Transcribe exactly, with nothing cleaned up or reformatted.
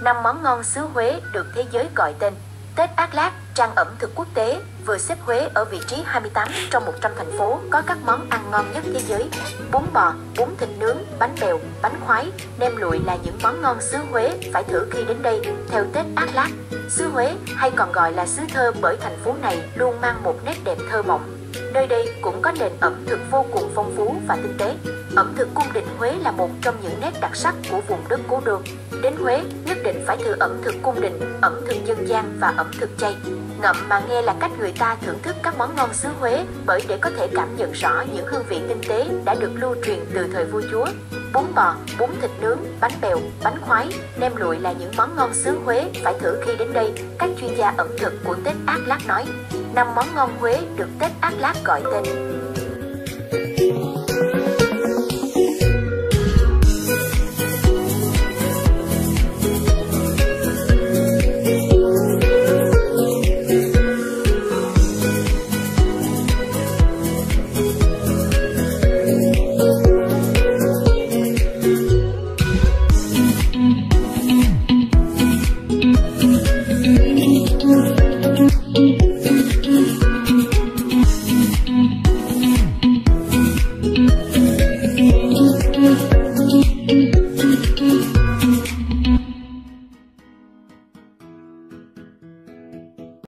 năm món ngon xứ Huế được thế giới gọi tên. Tết Ác Lác, trang ẩm thực quốc tế, vừa xếp Huế ở vị trí hai mươi tám trong một trăm thành phố có các món ăn ngon nhất thế giới. Bún bò, bún thịt nướng, bánh bèo, bánh khoái, nem lụi là những món ngon xứ Huế phải thử khi đến đây. Theo Tết Ác Lác, xứ Huế hay còn gọi là xứ thơ bởi thành phố này luôn mang một nét đẹp thơ mộng. Nơi đây cũng có nền ẩm thực vô cùng phong phú và tinh tế. Ẩm thực cung đình Huế là một trong những nét đặc sắc của vùng đất cố đô. Đến Huế, nhất định phải thử ẩm thực cung đình, ẩm thực dân gian và ẩm thực chay. Ngậm mà nghe là cách người ta thưởng thức các món ngon xứ Huế, bởi để có thể cảm nhận rõ những hương vị tinh tế đã được lưu truyền từ thời vua chúa. Bún bò, bún thịt nướng, bánh bèo, bánh khoái, nem lụi là những món ngon xứ Huế phải thử khi đến đây, các chuyên gia ẩm thực của Tết Ác Lác nói. Năm món ngon Huế được Tết Ác Lác gọi tên.